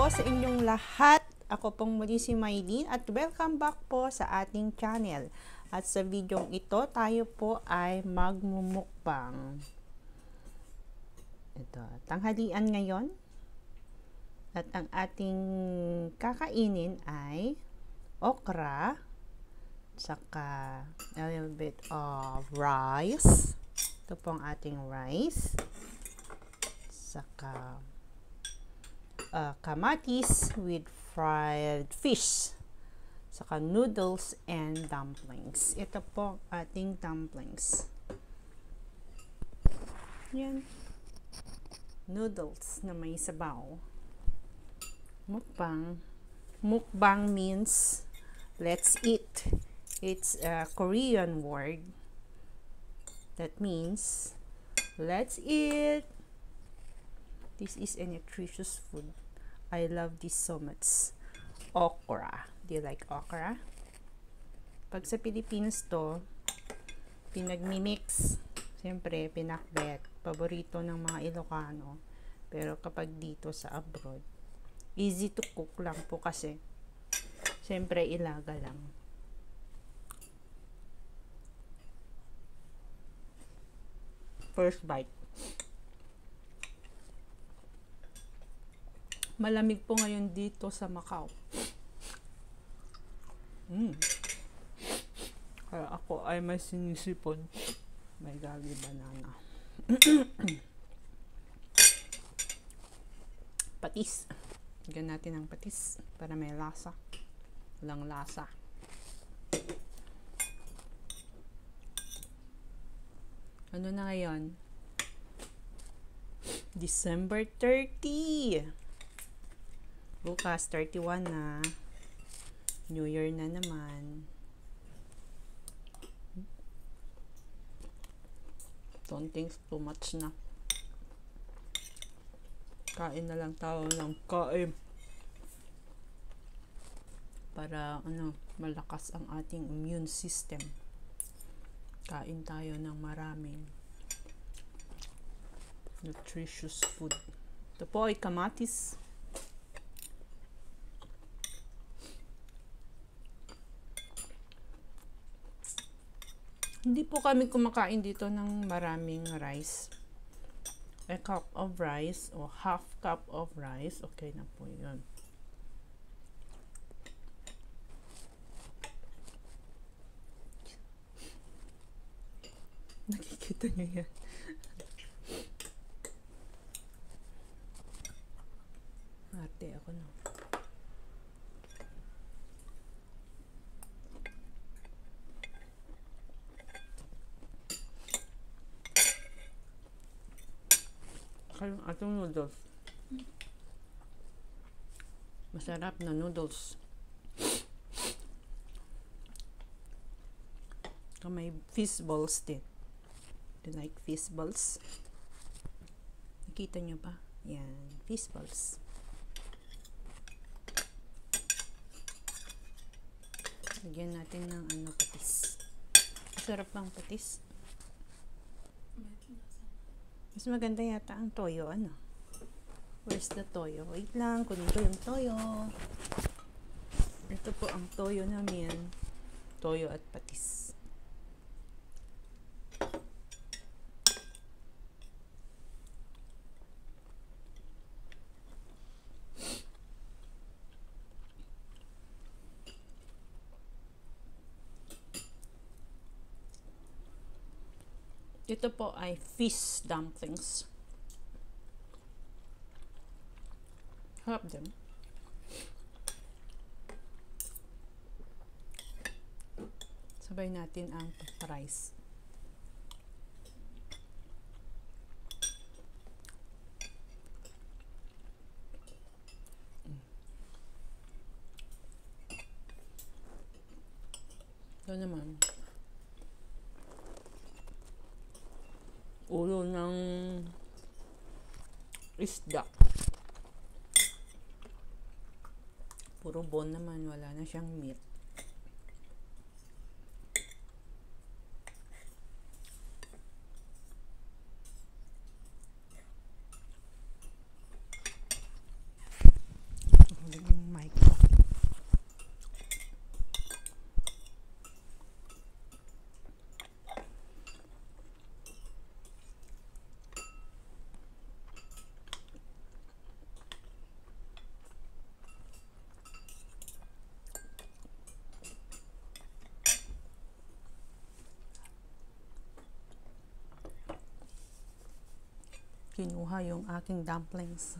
po sa inyong lahat. Ako pong muli si Maylene at welcome back po sa ating channel. At sa videong ito, tayo po ay magmumukbang. Ito, tanghalian ngayon. At ang ating kakainin ay okra, saka a little bit of rice. Ito po ang ating rice. Saka kamatis with fried fish. Saka noodles and dumplings. Ito po ang ating dumplings. Yan. Noodles na may sabaw. Mukbang. Mukbang means let's eat. It's a Korean word that means let's eat. This is a nutritious food. I love this so much. Okra. Do you like okra? Pag sa Pilipinas to, pinagmimix. Siyempre, pinakbet. Paborito ng mga Ilocano. Pero kapag dito sa abroad, easy to cook lang po kasi. Siyempre, ilaga lang. First bite. Malamig po ngayon dito sa Macau. Kaya ako ay may sinisipon. May gali banana. Patis. Lagyan natin ng patis para may lasa. Walang lasa. Ano na ngayon? December 30. Bukas 31 na. New Year na naman. Don't think too much na. Kain na lang tayo ng kain. Para malakas ang ating immune system. Kain tayo ng maraming nutritious food. Ito po ay kamatis. Hindi po kami kumakain dito ng maraming rice. A cup of rice o half cup of rice, okay na po yun. Nakikita niyo yan. Ate ako na. Yung atong noodles. Masarap na noodles. May fish balls din. Do you like fish balls? Nakita nyo ba? Yan. Fish balls. Lagyan natin ng patis. Masarap bang patis? Mas maganda yata ang toyo, Where's the toyo? Wait lang, kunin ko yung toyo. Ito po ang toyo namin. Toyo at patis. Ito po ay fish dumplings. Harap din. Sabay natin ang rice. Ito naman. Ulo ng isda. Puro bone naman, wala na siyang meat. kinuha yung aking dumplings.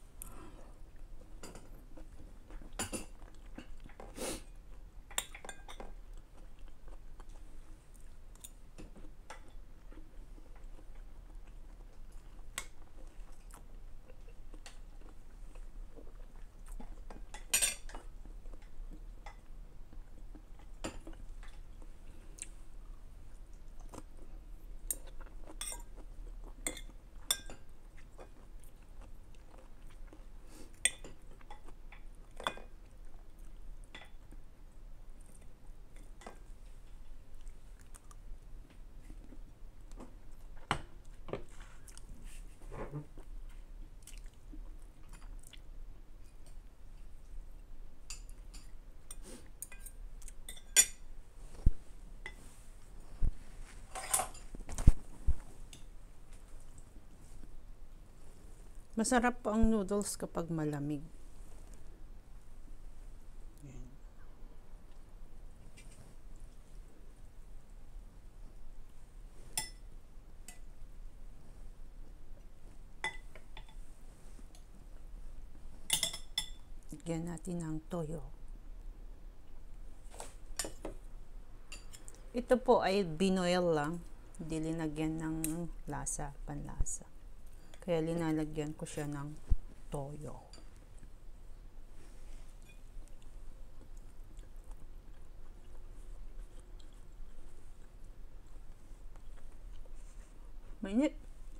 Masarap po ang noodles kapag malamig. Lagyan natin ng toyo. Ito po ay binoil lang. Hindi linagyan ng lasa, panlasa. Kaya linalagyan ko siya ng toyo. Mainit.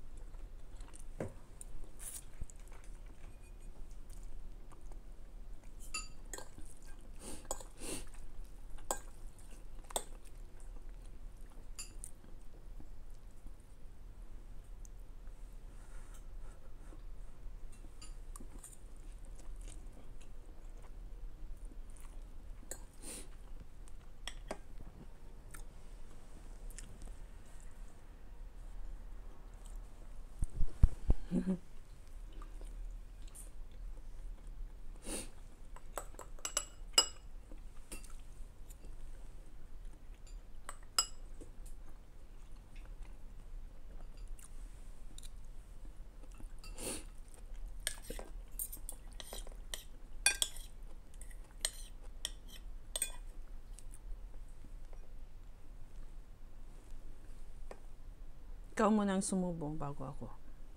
Ikaw munang sumubong bago ako.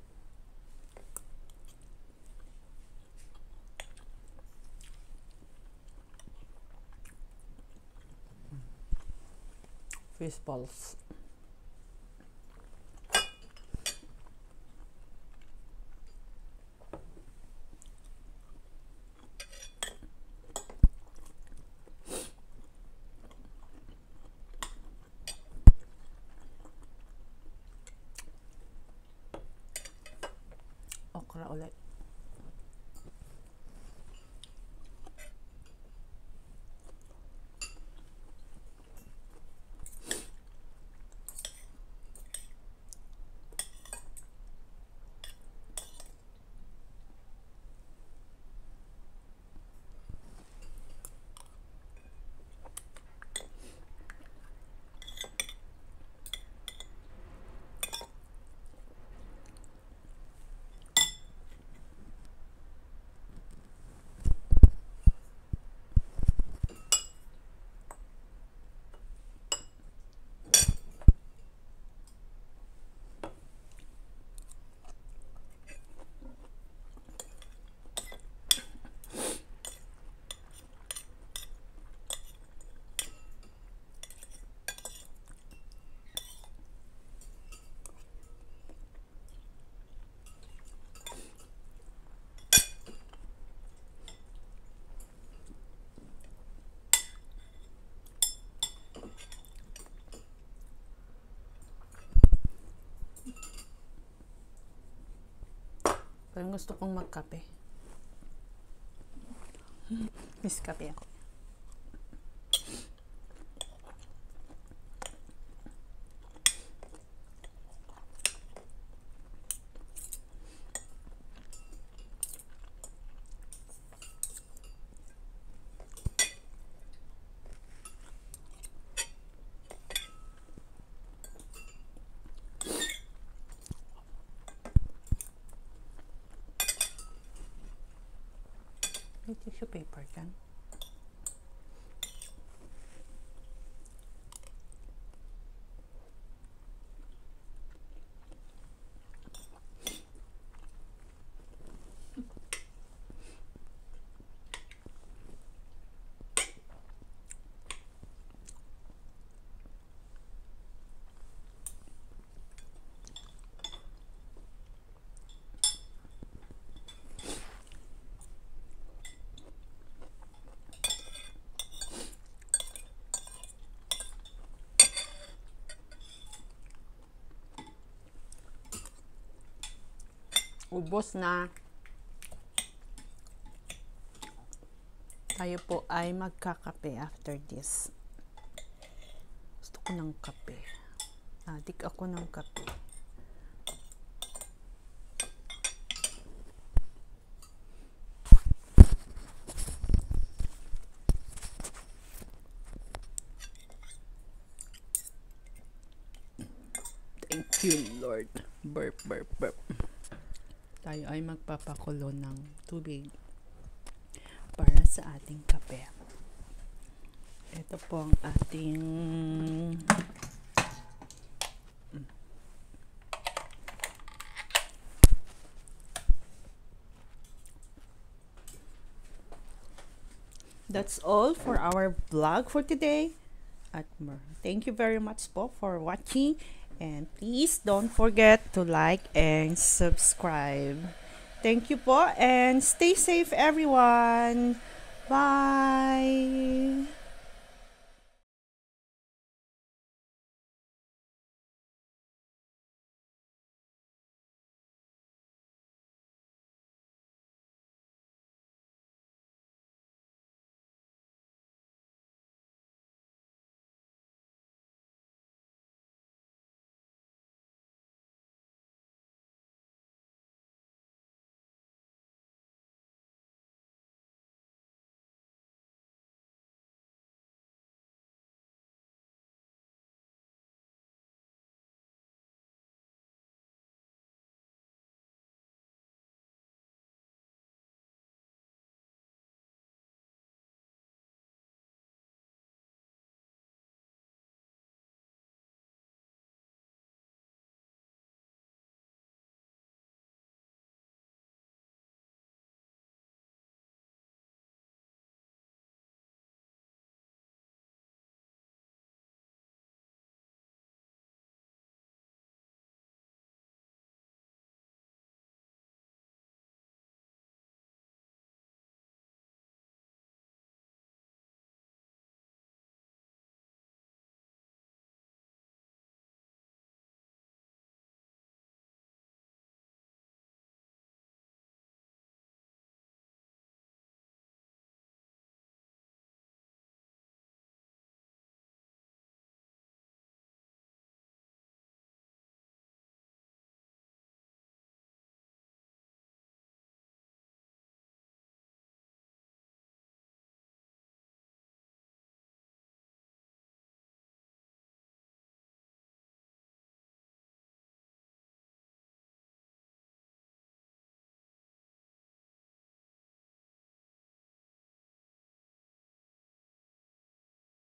Fish balls. Okra ulit. Parang gusto kong magkape. Miss kape ako. May tissue paper dyan. Ubos na. Tayo po ay magkakape after this. Gusto ko ng kape. Adik ako ng kape. Thank you, Lord. Burp, burp, burp. Tayo ay magpapakulo ng tubig para sa ating kape. Ito po ang ating That's all for our vlog for today. Thank you very much po for watching. And please don't forget to like and subscribe. Thank you po and stay safe everyone. Bye.